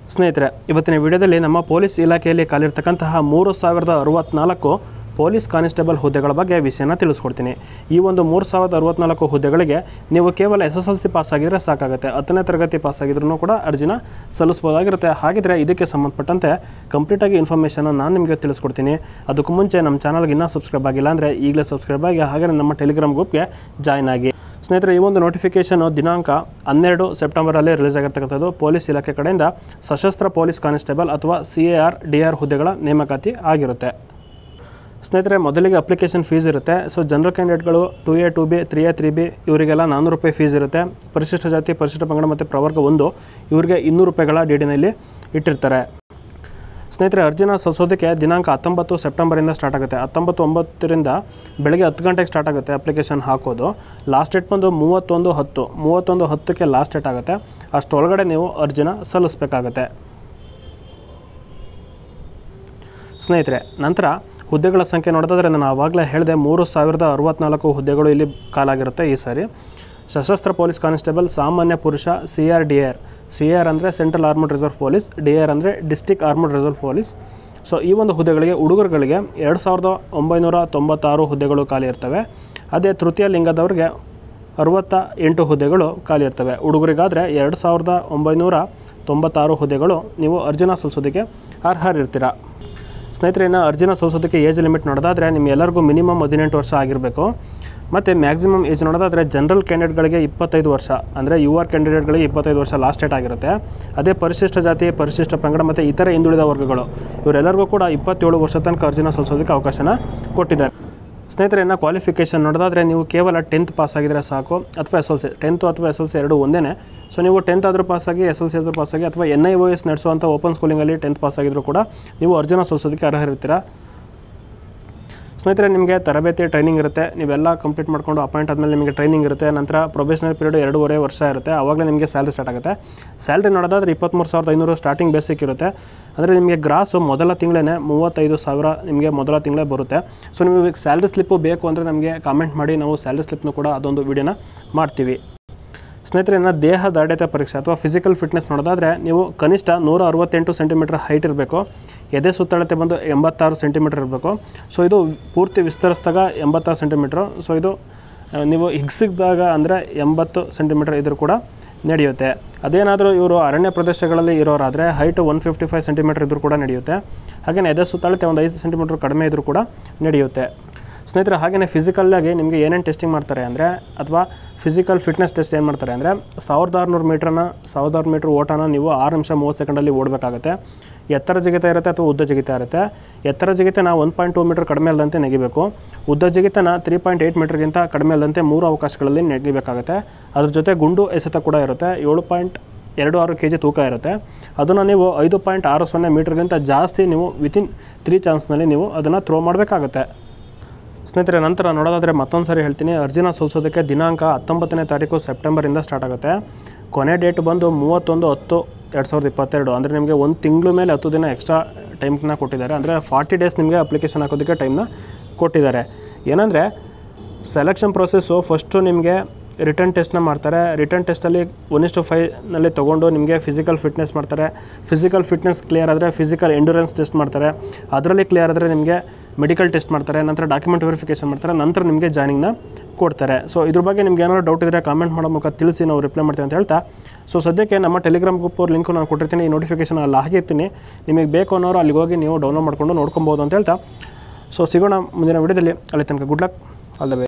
ಸ್ನೇಹಿತರೆ, ಇವತ್ತಿನ ವಿಡಿಯೋದಲ್ಲಿ ನಮ್ಮ ಪೊಲೀಸ್ ಇಲಾಖೆಯಲ್ಲಿ ಖಾಲಿರ್ತಕ್ಕಂತಹ 3064 ಪೊಲೀಸ್ ಕಾನ್ಸ್ಟೇಬಲ್ ಹುದ್ದೆಗಳ ಬಗ್ಗೆ ವಿಷಯನ ತಿಳಿಸ್ಕೊಡ್ತೀನಿ. ಈ ಒಂದು 3064 ಹುದ್ದೆಗಳಿಗೆ ನೀವು ಕೇವಲ SSLC ಪಾಸ್ ಆಗಿದ್ರೆ ಸಾಕಾಗುತ್ತೆ. 10ನೇ ತರಗತಿ ಪಾಸ್ ಆಗಿದ್ರೂ ಕೂಡ ಅರ್ಜಿನ ಸಲ್ಲಿಸಬಹುದಾಗಿರುತ್ತೆ. ಹಾಗಿದ್ರೆ ಇದಕ್ಕೆ ಸಂಬಂಧಪಟ್ಟಂತೆ ಕಂಪ್ಲೀಟಾಗಿ ಇನ್ಫಾರ್ಮೇಷನ್ ನಾನು ನಿಮಗೆ ತಿಳಿಸ್ಕೊಡ್ತೀನಿ. ಅದಕ್ಕೂ ಮುಂಚೆ ನಮ್ಮ ಚಾನಲ್ಗೆ ಇನ್ನೂ ಸಬ್ಸ್ಕ್ರೈಬ್ ಆಗಿಲ್ಲ ಅಂದರೆ ಈಗಲೇ ಸಬ್ಸ್ಕ್ರೈಬ್ ಆಗಿ, ಹಾಗೆ ನಮ್ಮ ಟೆಲಿಗ್ರಾಮ್ ಗ್ರೂಪ್ಗೆ ಜಾಯ್ನ್ ಆಗಿ. ಸ್ನೇಹಿತರೆ, ಈ ಒಂದು ನೋಟಿಫಿಕೇಶನ್ ದಿನಾಂಕ 12 ಸೆಪ್ಟೆಂಬರಲ್ಲಿ ರಿಲೀಸ್ ಆಗಿರ್ತಕ್ಕಂಥದ್ದು. ಪೊಲೀಸ್ ಇಲಾಖೆ ಕಡೆಯಿಂದ ಸಶಸ್ತ್ರ ಪೊಲೀಸ್ ಕಾನ್ಸ್ಟೇಬಲ್ ಅಥವಾ CAR DR ಹುದ್ದೆಗಳ ನೇಮಕಾತಿ ಆಗಿರುತ್ತೆ. ಸ್ನೇಹಿತರೆ, ಮೊದಲಿಗೆ ಅಪ್ಲಿಕೇಶನ್ ಫೀಸ್ ಇರುತ್ತೆ. ಸೊ ಜನರಲ್ ಕ್ಯಾಂಡಿಡೇಟ್ಗಳು 2A 2B 3A 3B ಇವರಿಗೆಲ್ಲ 400 ರೂಪಾಯಿ ಫೀಸ್ ಇರುತ್ತೆ. ಪರಿಶಿಷ್ಟ ಜಾತಿ, ಪರಿಶಿಷ್ಟ ಪಂಗಡ ಮತ್ತು ಪ್ರವರ್ಗ 1 ಇವರಿಗೆ 200 ರೂಪಾಯಿಗಳ DDನಲ್ಲಿ ಇಟ್ಟಿರ್ತಾರೆ. ಸ್ನೇಹಿತರೆ, ಅರ್ಜಿನ ಸಲ್ಲಿಸೋದಕ್ಕೆ ದಿನಾಂಕ 19 ಸೆಪ್ಟೆಂಬರಿಂದ ಸ್ಟಾರ್ಟ್ ಆಗುತ್ತೆ. 19/9 ಬೆಳಗ್ಗೆ 10 ಗಂಟೆಗೆ ಸ್ಟಾರ್ಟ್ ಆಗುತ್ತೆ ಅಪ್ಲಿಕೇಶನ್ ಹಾಕೋದು. ಲಾಸ್ಟ್ ಡೇಟ್ ಬಂದು 31/10 ಲಾಸ್ಟ್ ಡೇಟ್ ಆಗುತ್ತೆ. ಅಷ್ಟರೊಳಗಡೆ ನೀವು ಅರ್ಜಿನ ಸಲ್ಲಿಸಬೇಕಾಗುತ್ತೆ. ಸ್ನೇಹಿತರೆ, ನಂತರ ಹುದ್ದೆಗಳ ಸಂಖ್ಯೆ ನೋಡೋದಾದರೆ ನಾನು ಆವಾಗಲೇ ಹೇಳಿದೆ 3064 ಹುದ್ದೆಗಳು ಇಲ್ಲಿ ಕಾಲಾಗಿರುತ್ತೆ. ಈ ಸಾರಿ ಸಶಸ್ತ್ರ ಪೊಲೀಸ್ ಕಾನ್ಸ್ಟೇಬಲ್ ಸಾಮಾನ್ಯ ಪುರುಷ CR DR. CR ಅಂದರೆ central armed reserve police, DR ಅಂದರೆ district armed reserve police. So ಈ ಒಂದು ಹುದ್ದೆಗಳಿಗೆ ಹುಡುಗರುಗಳಿಗೆ 2996 ಹುದ್ದೆಗಳು ಖಾಲಿ ಇರ್ತವೆ. ಅದೇ ತೃತೀಯ ಲಿಂಗದವ್ರಿಗೆ 68 ಹುದ್ದೆಗಳು ಖಾಲಿ ಇರ್ತವೆ. ಹುಡುಗರಿಗಾದರೆ 2996 ಹುದ್ದೆಗಳು ನೀವು ಅರ್ಜಿನ ಸಲ್ಲಿಸೋದಕ್ಕೆ ಅರ್ಹರಿರ್ತೀರ. ಸ್ನೇಹಿತರೆ, ಇನ್ನು ಅರ್ಜಿನ ಸಲ್ಲಿಸೋದಕ್ಕೆ ಏಜ್ ಲಿಮಿಟ್ ನೋಡೋದಾದರೆ ನಿಮ್ಮೆಲ್ಲರಿಗೂ ಮಿನಿಮಮ್ 18 ವರ್ಷ ಆಗಿರಬೇಕು. ಮತ್ತು ಮ್ಯಾಕ್ಸಿಮಮ್ ಏಜ್ ನೋಡೋದಾದರೆ ಜನರಲ್ ಕ್ಯಾಂಡಿಡೇಟ್ಗಳಿಗೆ 25 ವರ್ಷ, ಅಂದರೆ UR ಕ್ಯಾಂಡಿಡೇಟ್ಗಳಿಗೆ 25 ವರ್ಷ ಲಾಸ್ಟ್ ಡೇಟ್ ಆಗಿರುತ್ತೆ. ಅದೇ ಪರಿಶಿಷ್ಟ ಜಾತಿ, ಪರಿಶಿಷ್ಟ ಪಂಗಡ ಮತ್ತು ಇತರೆ ಹಿಂದುಳಿದ ವರ್ಗಗಳು ಇವರೆಲ್ಲರಿಗೂ ಕೂಡ 27 ವರ್ಷ ತನಕ ಅರ್ಜಿನ ಸಲ್ಲಿಸೋದಕ್ಕೆ ಅವಕಾಶನ ಕೊಟ್ಟಿದ್ದಾರೆ. ಸ್ನೇಹಿತರೆ, ಇನ್ನು ಕ್ವಾಲಿಫಿಕೇಷನ್ ನೋಡೋದಾದರೆ ನೀವು ಕೇವಲ 10th ಪಾಸ್ ಆಗಿದ್ರೆ ಸಾಕು, ಅಥವಾ SLC. 10th ಅಥವಾ SLC ಎರಡೂ ಒಂದೇ. ಸೊ ನೀವು 10th ಆದರೂ ಪಾಸಾಗಿ, SLC ಆದರೂ ಪಾಸಾಗಿ, ಅಥವಾ NIOS ನಡೆಸುವಂಥ ಓಪನ್ ಸ್ಕೂಲಿಂಗಲ್ಲಿ 10th ಪಾಸ್ ಆಗಿದ್ರು ಕೂಡ ನೀವು ಅರ್ಜಿನ ಸಲ್ಲಿಸೋದಕ್ಕೆ ಅರ್ಹರಿರ್ತೀರ. ಸ್ನೇಹಿತರೆ, ನಿಮಗೆ ತರಬೇತಿ ಟ್ರೈನಿಂಗ್ ಇರುತ್ತೆ. ನೀವೆಲ್ಲ ಕಂಪ್ಲೀಟ್ ಮಾಡಿಕೊಂಡು ಅಪಾಯಿಂಟ್ ಆದಮೇಲೆ ನಿಮಗೆ ಟ್ರೈನಿಂಗ್ ಇರುತ್ತೆ. ನಂತರ ಪ್ರೊಬೇಷನರಿ ಪೀರಿಯಡ್ 2.5 ವರ್ಷ ಇರುತ್ತೆ. ಆವಾಗಲೇ ನಿಮಗೆ ಸ್ಯಾಲ್ರಿ ಸ್ಟಾರ್ಟ್ ಆಗುತ್ತೆ. ಸ್ಯಾಲ್ರಿ ನೋಡೋದಾದರೆ 23,500 ಸ್ಟಾರ್ಟಿಂಗ್ ಬೇಸಿಕ್ ಇರುತ್ತೆ. ಅಂದರೆ ನಿಮಗೆ ಗ್ರಾಸು ಮೊದಲ ತಿಂಗಳೇ 35,000 ನಿಮಗೆ ಮೊದಲ ತಿಂಗಳೇ ಬರುತ್ತೆ. ಸೊ ನಿಮಗೆ ಸ್ಯಾಲ್ರಿ ಸ್ಲಿಪ್ಪು ಬೇಕು ಅಂದರೆ ನಮಗೆ ಕಾಮೆಂಟ್ ಮಾಡಿ, ನಾವು ಸ್ಯಾಲ್ರಿ ಸ್ಲಿಪ್ನು ಕೂಡ ಅದೊಂದು ವಿಡಿಯೋನ ಮಾಡ್ತೀವಿ. ಸ್ನೇಹಿತರೆ, ಇನ್ನು ದೇಹ ದಾಢ್ಯತೆ ಪರೀಕ್ಷೆ ಅಥವಾ ಫಿಸಿಕಲ್ ಫಿಟ್ನೆಸ್ ನೋಡೋದಾದರೆ ನೀವು ಕನಿಷ್ಠ 168 ಸೆಂಟಿಮೀಟರ್ ಹೈಟ್ ಇರಬೇಕು. ಎದೆ ಸುತ್ತಳತೆ ಬಂದು 86 ಸೆಂಟಿಮೀಟರ್ ಇರಬೇಕು. ಸೊ ಇದು ಪೂರ್ತಿ ವಿಸ್ತರಿಸಿದಾಗ 86 ಸೆಂಟಿಮೀಟ್ರು. ಸೊ ಇದು ನೀವು ಹಿಗ್ಸಿದಾಗ ಅಂದರೆ 80 ಸೆಂಟಿಮೀಟರ್ ಇದ್ರೂ ಕೂಡ ನಡೆಯುತ್ತೆ. ಅದೇನಾದರೂ ಇವರು ಅರಣ್ಯ ಪ್ರದೇಶಗಳಲ್ಲಿ ಇರೋರಾದರೆ ಹೈಟ್ 155 ಸೆಂಟಿಮೀಟರ್ ಇದ್ರೂ ಕೂಡ ನಡೆಯುತ್ತೆ. ಹಾಗೆಯೇ ಎದೆ ಸುತ್ತಳತೆ ಒಂದು 5 ಸೆಂಟಿಮೀಟರ್ ಕಡಿಮೆ ಇದ್ರೂ ಕೂಡ ನಡೆಯುತ್ತೆ. ಸ್ನೇಹಿತರೆ, ಹಾಗೆಯೇ ಫಿಸಿಕಲ್ಲಾಗಿ ನಿಮಗೆ ಏನೇನು ಟೆಸ್ಟಿಂಗ್ ಮಾಡ್ತಾರೆ ಅಂದರೆ, ಅಥವಾ ಫಿಸಿಕಲ್ ಫಿಟ್ನೆಸ್ ಟೆಸ್ಟ್ ಏನು ಮಾಡ್ತಾರೆ ಅಂದರೆ 1600 ಮೀಟ್ರ್ ಓಟನ ನೀವು 6 ನಿಮಿಷ 30 ಸೆಕೆಂಡಲ್ಲಿ ಓಡಬೇಕಾಗುತ್ತೆ. ಎತ್ತರ ಜಿಗಿತ ಇರುತ್ತೆ ಅಥವಾ ಉದ್ದ ಜಿಗಿತ ಇರುತ್ತೆ. ಎತ್ತರ ಜಿಗಿತನ 1.2 ಮೀಟರ್ ಕಡಿಮೆ ಅಲ್ಲದಂತೆ ನೆಗಿಬೇಕು. ಉದ್ದ ಜಿಗಿತನ 3.8 ಮೀಟರ್ಗಿಂತ ಕಡಿಮೆ ಅಲ್ಲದಂತೆ 3 ಅವಕಾಶಗಳಲ್ಲಿ ನೆಗಿಬೇಕಾಗುತ್ತೆ. ಅದ್ರ ಜೊತೆ ಗುಂಡು ಎಸೆತ ಕೂಡ ಇರುತ್ತೆ. 7.26 kg ತೂಕ ಇರುತ್ತೆ. ಅದನ್ನು ನೀವು 5.60 ಮೀಟರ್ಗಿಂತ ಜಾಸ್ತಿ ನೀವು ವಿತಿನ್ 3 ಚಾನ್ಸ್ನಲ್ಲಿ ನೀವು ಅದನ್ನು ಥ್ರೋ ಮಾಡಬೇಕಾಗುತ್ತೆ. ಸ್ನೇಹಿತರೆ, ನಂತರ ನೋಡೋದಾದರೆ ಮತ್ತೊಂದು ಸಾರಿ ಹೇಳ್ತೀನಿ, ಅರ್ಜಿನ ಸಲ್ಲಿಸೋದಕ್ಕೆ ದಿನಾಂಕ 19ನೇ ತಾರೀಕು ಸೆಪ್ಟೆಂಬರಿಂದ ಸ್ಟಾರ್ಟ್ ಆಗುತ್ತೆ. ಕೊನೆ ಡೇಟ್ ಬಂದು 31/10/2022. ಅಂದರೆ ನಿಮಗೆ 1 ತಿಂಗಳ ಮೇಲೆ 10 ದಿನ ಎಕ್ಸ್ಟ್ರಾ ಟೈಮ್ನ ಕೊಟ್ಟಿದ್ದಾರೆ. ಅಂದರೆ 40 ಡೇಸ್ ನಿಮಗೆ ಅಪ್ಲಿಕೇಶನ್ ಹಾಕೋದಕ್ಕೆ ಟೈಮ್ನ ಕೊಟ್ಟಿದ್ದಾರೆ. ಏನಂದರೆ ಸೆಲೆಕ್ಷನ್ ಪ್ರೊಸೆಸ್ಸು ಫಸ್ಟು ನಿಮಗೆ ರಿಟರ್ನ್ ಟೆಸ್ಟ್ನ ಮಾಡ್ತಾರೆ. ರಿಟರ್ನ್ ಟೆಸ್ಟಲ್ಲಿ 1:5ನಲ್ಲಿ ತೊಗೊಂಡು ನಿಮಗೆ ಫಿಸಿಕಲ್ ಫಿಟ್ನೆಸ್ ಮಾಡ್ತಾರೆ. ಫಿಸಿಕಲ್ ಫಿಟ್ನೆಸ್ ಕ್ಲಿಯರ್ ಆದರೆ ಫಿಸಿಕಲ್ ಎಂಡ್ಯೂರೆನ್ಸ್ ಟೆಸ್ಟ್ ಮಾಡ್ತಾರೆ. ಅದರಲ್ಲಿ ಕ್ಲಿಯರ್ ಆದರೆ ನಿಮಗೆ ಮೆಡಿಕಲ್ ಟೆಸ್ಟ್ ಮಾಡ್ತಾರೆ. ನಂತರ ಡಾಕ್ಯುಮೆಂಟ್ ವೆರಿಫಿಕೇಷನ್ ಮಾಡ್ತಾರೆ. ನಂತರ ನಿಮಗೆ ಜಾಯ್ನಿಂಗ್ನ ಕೊಡ್ತಾರೆ. ಸೊ ಇದ್ರ ಬಗ್ಗೆ ನಿಮ್ಗೆ ಏನಾದರೂ ಡೌಟ್ ಇದ್ದರೆ ಕಾಮೆಂಟ್ ಮಾಡೋ ಮೂಲಕ ತಿಳಿಸಿ, ನಾವು ರಿಪ್ಲೈ ಮಾಡ್ತೀವಿ ಅಂತ ಹೇಳ್ತಾ, ಸೊ ಸದ್ಯಕ್ಕೆ ನಮ್ಮ ಟೆಲಿಗ್ರಾಮ್ ಗ್ರೂಪ್ ಲಿಂಕು ನಾನು ಕೊಟ್ಟಿರ್ತೀನಿ. ಈ ನೋಟಿಫಿಕೇಷನ್ ಅಲ್ಲಿ ಹಾಕಿರ್ತೀನಿ. ನಿಮಗೆ ಬೇಕು ಅನ್ನೋರು ಅಲ್ಲಿಗೆ ಹೋಗಿ ನೀವು ಡೌನ್ಲೋಡ್ ಮಾಡ್ಕೊಂಡು ನೋಡ್ಕೊಬೋದು ಅಂತ ಹೇಳ್ತಾ, ಸೊ ಸಿಗೋಣ ಮುಂದಿನ ವಿಡಿಯೋದಲ್ಲಿ. ಅಲ್ಲಿ ತನಕ good luck, all the best.